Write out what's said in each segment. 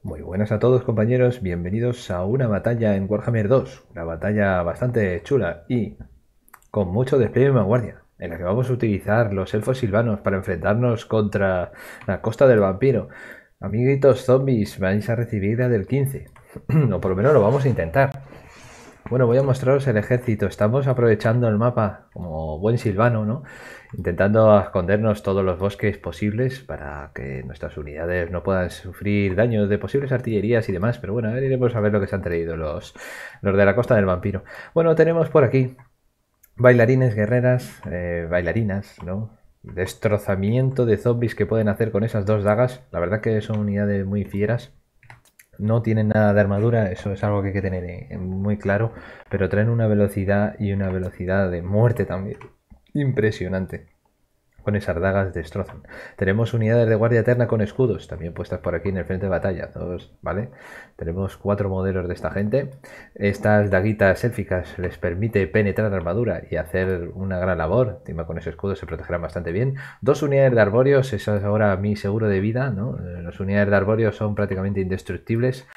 Muy buenas a todos compañeros, bienvenidos a una batalla en Warhammer 2, una batalla bastante chula y con mucho despliegue de vanguardia, en la que vamos a utilizar los elfos silvanos para enfrentarnos contra la costa del vampiro. Amiguitos zombies, vais a recibir la del 15, o por lo menos lo vamos a intentar. Bueno, voy a mostraros el ejército. Estamos aprovechando el mapa como buen silvano, ¿no? Intentando escondernos todos los bosques posibles para que nuestras unidades no puedan sufrir daños de posibles artillerías y demás. Pero bueno, a ver, iremos a ver lo que se han traído los de la costa del vampiro. Bueno, tenemos por aquí bailarines, guerreras, bailarinas, ¿no? Destrozamiento de zombies que pueden hacer con esas dos dagas. La verdad que son unidades muy fieras. No tienen nada de armadura, eso es algo que hay que tener muy claro, pero traen una velocidad y una velocidad de muerte también impresionante. Con esas dagas destrozan. Tenemos unidades de guardia eterna con escudos, también puestas por aquí en el frente de batalla, todos, ¿vale? Tenemos 4 modelos de esta gente. Estas daguitas élficas les permite penetrar la armadura y hacer una gran labor. Encima con ese escudo se protegerán bastante bien. 2 unidades de arbóreos, eso es ahora mi seguro de vida, ¿no? Las unidades de arbóreos son prácticamente indestructibles.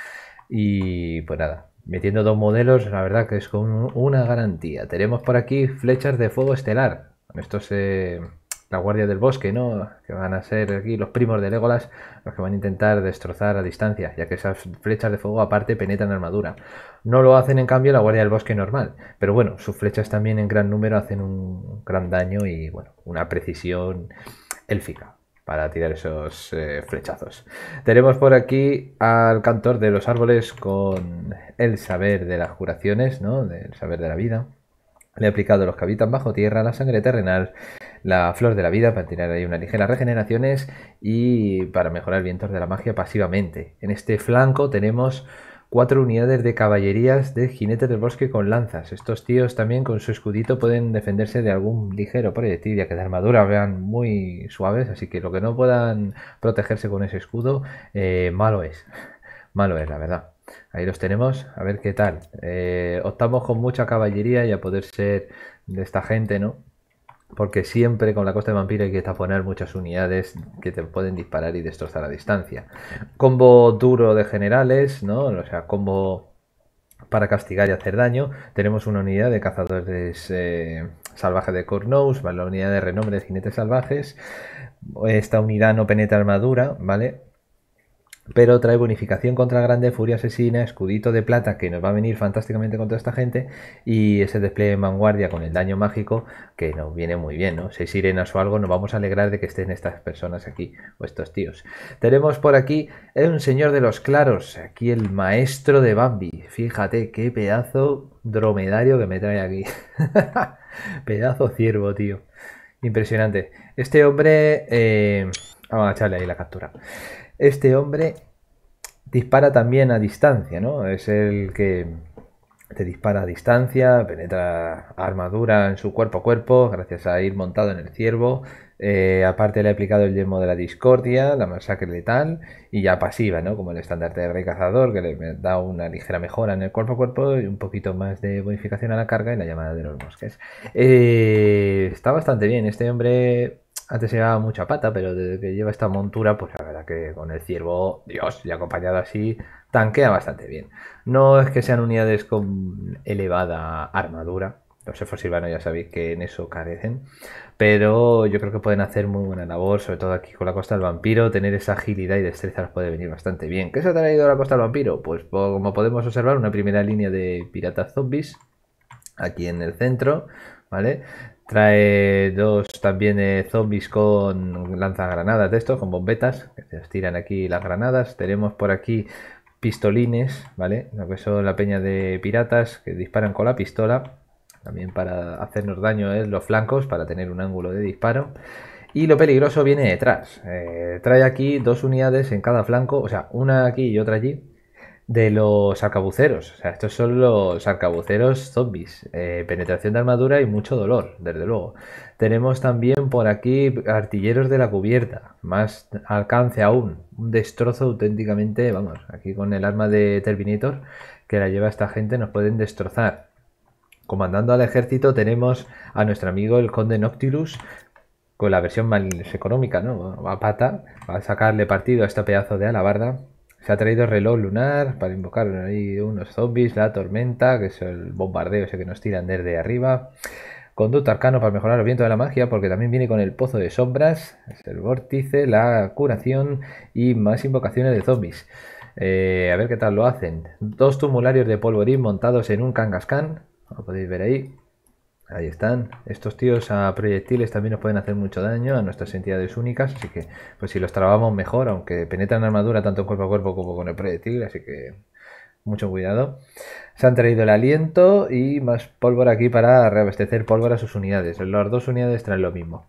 Y pues nada, metiendo 2 modelos, la verdad que es con una garantía. Tenemos por aquí flechas de fuego estelar. Estos la guardia del bosque, ¿no? Que van a ser aquí los primos de Legolas, los que van a intentar destrozar a distancia, ya que esas flechas de fuego aparte penetran armadura. No lo hacen en cambio la guardia del bosque normal, pero bueno, sus flechas también en gran número hacen un gran daño y bueno, una precisión élfica para tirar esos flechazos. Tenemos por aquí al cantor de los árboles con el saber de las curaciones, ¿no? Del saber de la vida. Le he aplicado los que habitan bajo tierra, la sangre terrenal, la flor de la vida para tirar ahí unas ligeras regeneraciones y para mejorar vientos de la magia pasivamente. En este flanco tenemos 4 unidades de caballerías de jinetes del bosque con lanzas. Estos tíos también con su escudito pueden defenderse de algún ligero proyectil, ya que de armadura vean muy suaves, así que lo que no puedan protegerse con ese escudo, malo es. Malo es, la verdad. Ahí los tenemos, a ver qué tal. Optamos con mucha caballería y a poder ser de esta gente, ¿no? Porque siempre con la costa de vampiro hay que taponar muchas unidades que te pueden disparar y destrozar a distancia. Combo duro de generales, ¿no? O sea, combo para castigar y hacer daño. Tenemos una unidad de cazadores salvajes de Cornous, ¿vale? La unidad de renombre de jinetes salvajes. Esta unidad no penetra armadura, ¿vale? Pero trae bonificación contra grande, furia asesina, escudito de plata que nos va a venir fantásticamente contra esta gente y ese despliegue en vanguardia con el daño mágico que nos viene muy bien, ¿no? 6 sirenas o algo, nos vamos a alegrar de que estén estas personas aquí o estos tíos. Tenemos por aquí un señor de los claros, aquí el maestro de Bambi. Fíjate qué pedazo dromedario que me trae aquí. Pedazo ciervo, tío. Impresionante. Este hombre... vamos a echarle ahí la captura. Este hombre dispara también a distancia, ¿no? Es el que te dispara a distancia, penetra armadura en su cuerpo a cuerpo, gracias a ir montado en el ciervo. Aparte le ha aplicado el yelmo de la discordia, la masacre letal y ya pasiva, ¿no? Como el estandarte de rey cazador, que le da una ligera mejora en el cuerpo a cuerpo y un poquito más de bonificación a la carga y la llamada de los bosques. Está bastante bien, este hombre antes se llevaba mucha pata, pero desde que lleva esta montura, pues la verdad que con el ciervo, Dios, y acompañado así, tanquea bastante bien. No es que sean unidades con elevada armadura, los elfos silvanos ya sabéis que en eso carecen, pero yo creo que pueden hacer muy buena labor, sobre todo aquí con la costa del vampiro, tener esa agilidad y destreza les puede venir bastante bien. ¿Qué se ha traído a la costa del vampiro? Pues como podemos observar, una primera línea de piratas zombies, aquí en el centro, ¿vale? Trae 2 también zombies con lanzagranadas de estos, con bombetas, que se tiran aquí las granadas. Tenemos por aquí pistolines, ¿vale? Lo que son la peña de piratas que disparan con la pistola. También para hacernos daño en los flancos, para tener un ángulo de disparo. Y lo peligroso viene detrás. Trae aquí 2 unidades en cada flanco, o sea, una aquí y otra allí de los arcabuceros. O sea, estos son los arcabuceros zombies. Penetración de armadura y mucho dolor, desde luego. Tenemos también por aquí artilleros de la cubierta. Más alcance aún. Un destrozo auténticamente, vamos, aquí con el arma de Terminator que la lleva esta gente nos pueden destrozar. Comandando al ejército tenemos a nuestro amigo el conde Noctilus con la versión más económica, ¿no? Va a pata, va a sacarle partido a este pedazo de alabarda Se ha traído reloj lunar para invocar ahí unos zombies, la tormenta, que es el bombardeo ese que nos tiran desde arriba. Conducto arcano para mejorar el viento de la magia, porque también viene con el pozo de sombras, es el vórtice, la curación y más invocaciones de zombies. A ver qué tal lo hacen. 2 tumularios de polvorín montados en un Kangaskhan, lo podéis ver ahí. Ahí están. Estos tíos a proyectiles también nos pueden hacer mucho daño a nuestras entidades únicas, así que pues si los trabamos mejor, aunque penetran armadura tanto cuerpo a cuerpo como con el proyectil, así que mucho cuidado. Se han traído el aliento y más pólvora aquí para reabastecer pólvora a sus unidades. Las 2 unidades traen lo mismo.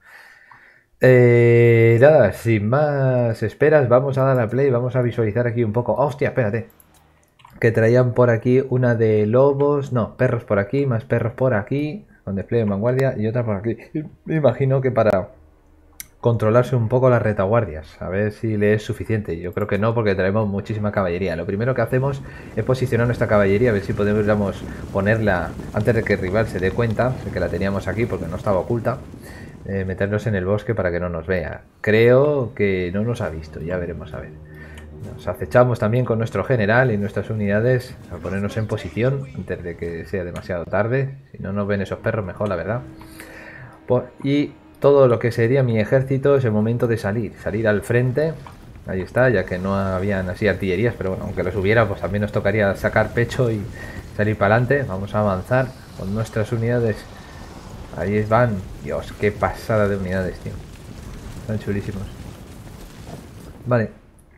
Nada, sin más esperas, vamos a dar a play, vamos a visualizar aquí un poco. ¡Hostia, espérate! Que traían por aquí una de lobos, no, perros por aquí, más perros por aquí, con despliegue de vanguardia y otra por aquí. Me imagino que para controlarse un poco las retaguardias, a ver si le es suficiente. Yo creo que no, porque traemos muchísima caballería. Lo primero que hacemos es posicionar nuestra caballería, a ver si podemos ponerla antes de que el rival se dé cuenta de que la teníamos aquí porque no estaba oculta. Meternos en el bosque para que no nos vea. Creo que no nos ha visto, ya veremos a ver. Nos acechamos también con nuestro general y nuestras unidades a ponernos en posición antes de que sea demasiado tarde. Si no nos ven esos perros, mejor, la verdad. Y todo lo que sería mi ejército es el momento de salir al frente. Ahí está, ya que no habían así artillerías, pero bueno, aunque los hubiera, pues también nos tocaría sacar pecho y salir para adelante. Vamos a avanzar con nuestras unidades. Ahí van. Dios, qué pasada de unidades, tío. Están chulísimos. Vale.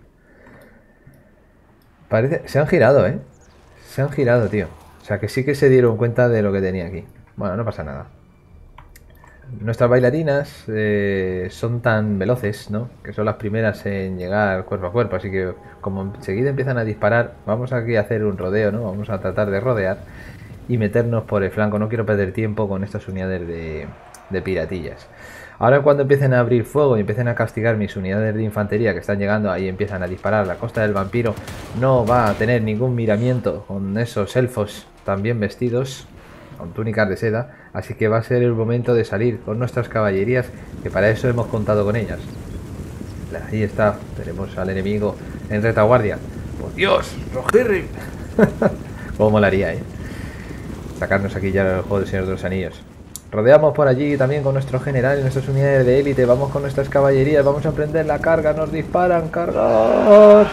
Parece... Se han girado, ¿eh? Se han girado, tío. O sea que sí que se dieron cuenta de lo que tenía aquí. Bueno, no pasa nada. Nuestras bailarinas son tan veloces, ¿no? Que son las primeras en llegar cuerpo a cuerpo. Así que como enseguida empiezan a disparar, vamos aquí a hacer un rodeo, ¿no? Vamos a tratar de rodear y meternos por el flanco. No quiero perder tiempo con estas unidades de piratillas. Ahora cuando empiecen a abrir fuego y empiecen a castigar mis unidades de infantería que están llegando, ahí empiezan a disparar. La costa del vampiro no va a tener ningún miramiento con esos elfos tan bien vestidos, con túnicas de seda, así que va a ser el momento de salir con nuestras caballerías, que para eso hemos contado con ellas. Ahí está, tenemos al enemigo en retaguardia. ¡Por Dios! ¡Rohirrim! Cómo molaría, sacarnos aquí ya el juego del Señor de los Anillos. Rodeamos por allí también con nuestro general y nuestras unidades de élite. Vamos con nuestras caballerías, vamos a emprender la carga. Nos disparan, cargar.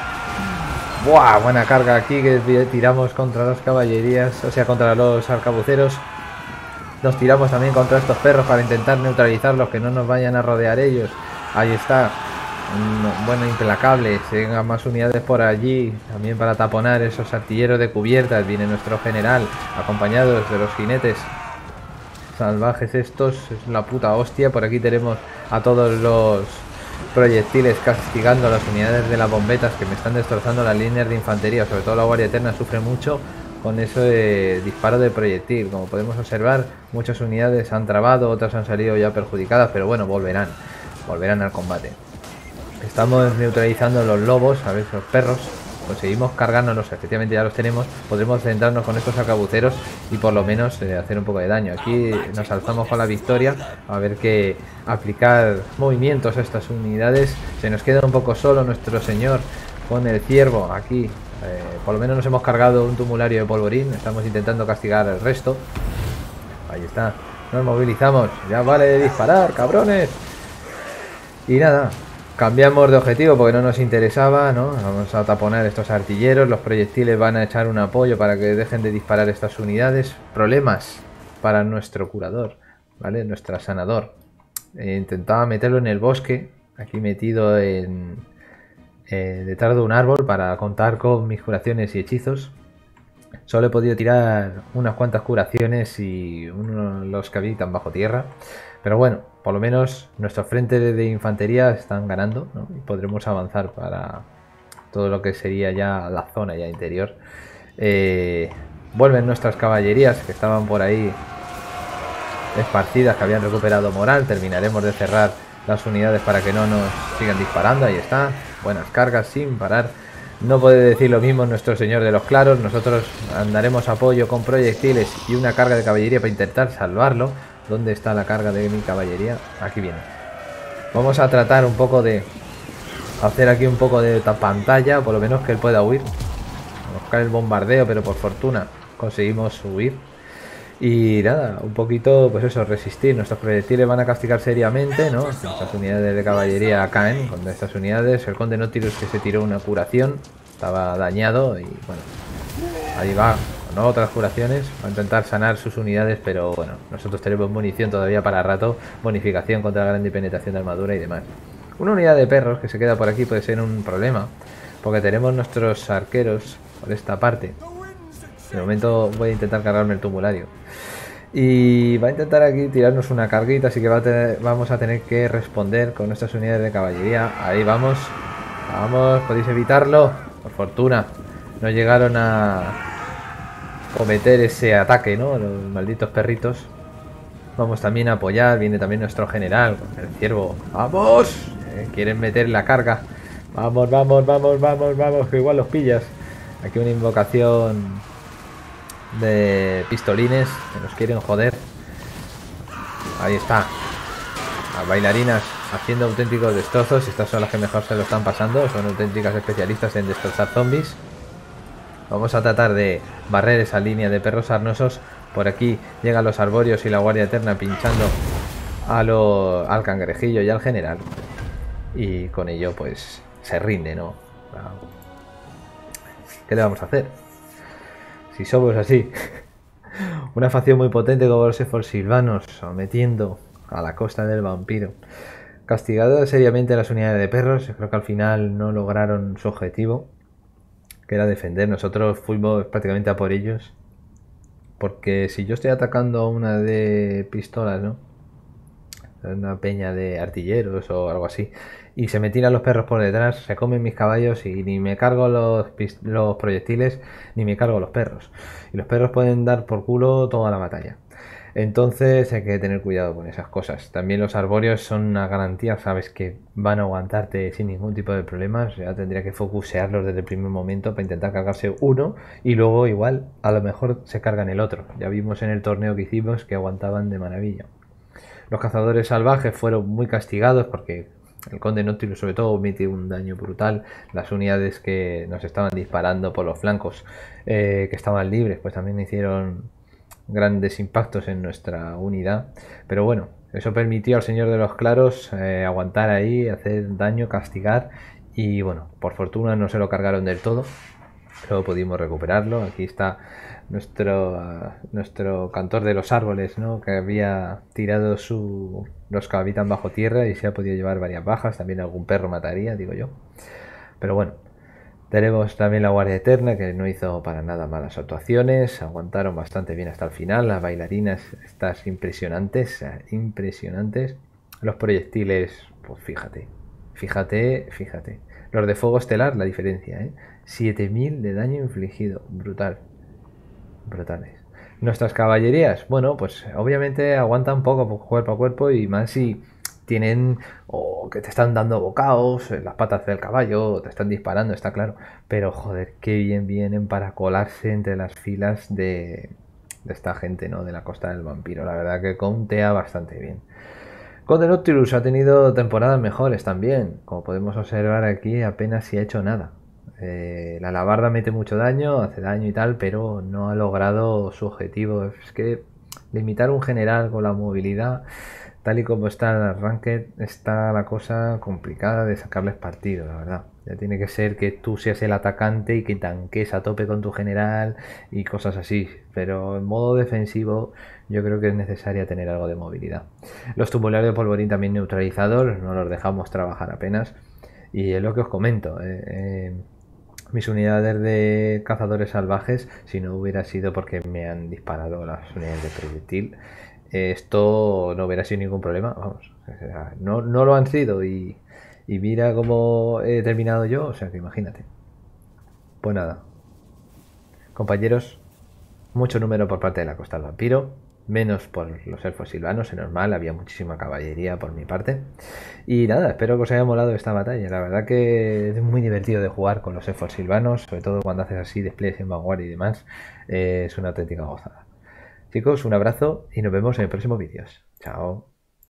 ¡Buah! Buena carga aquí que tiramos contra las caballerías, o sea, contra los arcabuceros. Nos tiramos también contra estos perros para intentar neutralizarlos, que no nos vayan a rodear ellos. Ahí está. Bueno, implacable. Vengan más unidades por allí, también para taponar esos artilleros de cubiertas. Viene nuestro general, acompañados de los jinetes salvajes estos. Es la puta hostia. Por aquí tenemos a todos los proyectiles castigando a las unidades de las bombetas, que me están destrozando las líneas de infantería. Sobre todo la Guardia Eterna sufre mucho con ese disparo de proyectil. Como podemos observar, muchas unidades han trabado, otras han salido ya perjudicadas, pero bueno, volverán al combate. Estamos neutralizando los lobos, a ver, los perros. Conseguimos cargárnoslos, efectivamente ya los tenemos. Podremos centrarnos con estos arcabuceros y por lo menos hacer un poco de daño. Aquí nos alzamos con la victoria. A ver que aplicar movimientos a estas unidades. Se nos queda un poco solo nuestro señor con el ciervo aquí. Por lo menos nos hemos cargado un tumulario de polvorín. Estamos intentando castigar el resto. Ahí está. Nos movilizamos. Ya vale de disparar, cabrones. Y nada. Cambiamos de objetivo porque no nos interesaba, ¿no? Vamos a taponar estos artilleros. Los proyectiles van a echar un apoyo para que dejen de disparar estas unidades. Problemas para nuestro curador, ¿vale? Nuestro sanador. Intentaba meterlo en el bosque, aquí metido detrás de un árbol para contar con mis curaciones y hechizos. Solo he podido tirar unas cuantas curaciones y los que habitan bajo tierra. Pero bueno, por lo menos nuestros frentes de infantería están ganando, ¿no? Y podremos avanzar para todo lo que sería ya la zona ya interior. Vuelven nuestras caballerías que estaban por ahí esparcidas, que habían recuperado moral. Terminaremos de cerrar las unidades para que no nos sigan disparando. Ahí está, buenas cargas sin parar. No puede decir lo mismo nuestro señor de los claros. Nosotros andaremos apoyo con proyectiles y una carga de caballería para intentar salvarlo. ¿Dónde está la carga de mi caballería? Aquí viene. Vamos a tratar un poco de hacer aquí un poco de pantalla, por lo menos que él pueda huir. Buscar el bombardeo, pero por fortuna conseguimos huir. Y nada, un poquito, pues eso, resistir. Nuestros proyectiles van a castigar seriamente, ¿no? Nuestras unidades de caballería caen con estas unidades. El conde Nautilus, que se tiró una curación, estaba dañado y bueno, ahí va, con otras curaciones. Va a intentar sanar sus unidades, pero bueno, nosotros tenemos munición todavía para rato. Bonificación contra la grande penetración de armadura y demás. Una unidad de perros que se queda por aquí puede ser un problema, porque tenemos nuestros arqueros por esta parte. De momento voy a intentar cargarme el tumulario. Y va a intentar aquí tirarnos una carguita, así que vamos a tener que responder con nuestras unidades de caballería. Ahí vamos. Vamos, podéis evitarlo. Por fortuna, no llegaron a cometer ese ataque, ¿no? Los malditos perritos. Vamos también a apoyar. Viene también nuestro general, el ciervo. ¡Vamos! Quieren meter la carga. Vamos, vamos, vamos, vamos, vamos, que igual los pillas. Aquí una invocación de pistolines que nos quieren joder. Ahí está. Las bailarinas haciendo auténticos destrozos. Estas son las que mejor se lo están pasando. Son auténticas especialistas en destrozar zombies. Vamos a tratar de barrer esa línea de perros sarnosos. Por aquí llegan los arbóreos y la guardia eterna pinchando al cangrejillo y al general. Y con ello pues se rinde, ¿no? ¿Qué le vamos a hacer? Si somos así. Una facción muy potente como los Silvanos, sometiendo a la costa del vampiro. Castigado seriamente a las unidades de perros. Yo creo que al final no lograron su objetivo, que era defender. Nosotros fuimos prácticamente a por ellos. Porque si yo estoy atacando a una de pistolas, ¿no? Una peña de artilleros o algo así, y se me tiran los perros por detrás, se comen mis caballos y ni me cargo los proyectiles ni me cargo los perros, y los perros pueden dar por culo toda la batalla. Entonces hay que tener cuidado con esas cosas. También los arbóreos son una garantía, sabes que van a aguantarte sin ningún tipo de problemas. Ya tendría que focusearlos desde el primer momento para intentar cargarse uno y luego igual a lo mejor se cargan el otro. Ya vimos en el torneo que hicimos que aguantaban de maravilla. Los cazadores salvajes fueron muy castigados porque el conde Nautilus sobre todo metió un daño brutal. Las unidades que nos estaban disparando por los flancos, que estaban libres, pues también hicieron grandes impactos en nuestra unidad. Pero bueno, eso permitió al Señor de los Claros aguantar ahí, hacer daño, castigar. Y bueno, por fortuna no se lo cargaron del todo. Luego pudimos recuperarlo. Aquí está nuestro cantor de los árboles, ¿no? Que había tirado los que habitan bajo tierra y se ha podido llevar varias bajas. También algún perro mataría, digo yo. Pero bueno, tenemos también la Guardia Eterna, que no hizo para nada malas actuaciones. Aguantaron bastante bien hasta el final. Las bailarinas, estas impresionantes, impresionantes. Los proyectiles, pues fíjate. Los de fuego estelar, la diferencia, ¿eh? 7000 de daño infligido. Brutal. Brutales. Nuestras caballerías, bueno, pues obviamente aguantan poco cuerpo a cuerpo, y más si tienen o que te están dando bocaos en las patas del caballo, te están disparando, está claro. Pero joder, qué bien vienen para colarse entre las filas de esta gente, ¿no? De la costa del vampiro. La verdad que contea bastante bien. Conde Nautilus ha tenido temporadas mejores también. Como podemos observar aquí, apenas si ha hecho nada. La alabarda mete mucho daño, hace daño y tal, pero no ha logrado su objetivo. Es que limitar un general con la movilidad, tal y como está el Ranked, está la cosa complicada de sacarles partido, la verdad. Ya tiene que ser que tú seas el atacante y que tanques a tope con tu general y cosas así. Pero en modo defensivo yo creo que es necesaria tener algo de movilidad. Los tumularios de polvorín también neutralizados, no los dejamos trabajar apenas. Y es lo que os comento. Mis unidades de cazadores salvajes, si no hubiera sido porque me han disparado las unidades de proyectil, esto no hubiera sido ningún problema, vamos. O sea, no lo han sido y mira cómo he terminado yo, o sea que imagínate. Pues nada, compañeros, mucho número por parte de la costa del vampiro, menos por los elfos silvanos, es normal, había muchísima caballería por mi parte. Y nada, espero que os haya molado esta batalla. La verdad que es muy divertido de jugar con los elfos silvanos, sobre todo cuando haces así despliegues en vanguardia y demás. Es una auténtica gozada. Chicos, un abrazo y nos vemos en el próximo vídeo. Chao.